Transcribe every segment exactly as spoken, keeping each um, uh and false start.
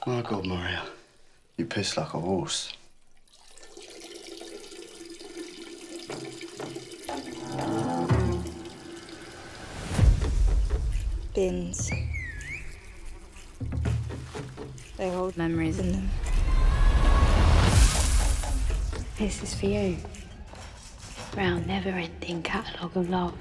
My God, Maria. You piss like a horse. Bins. They hold memories in them. This is for you. Round never-ending catalogue of love.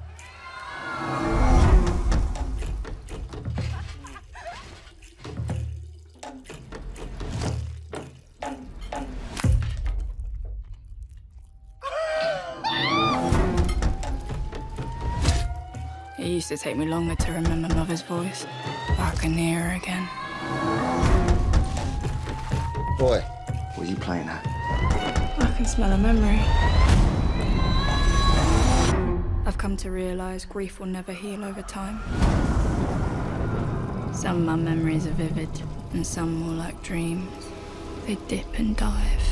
It used to take me longer to remember Mother's voice, but I can hear her again. Boy, what are you playing at? I can smell a memory. I've come to realise grief will never heal over time. Some of my memories are vivid, and some more like dreams. They dip and dive.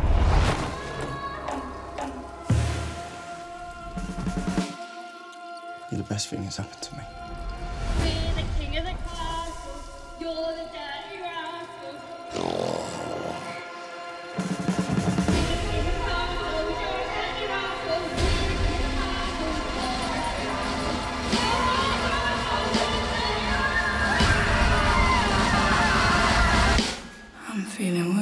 You're the best thing that's happened to me. We're the king of the castle. You're the dirty rascal. I'm feeling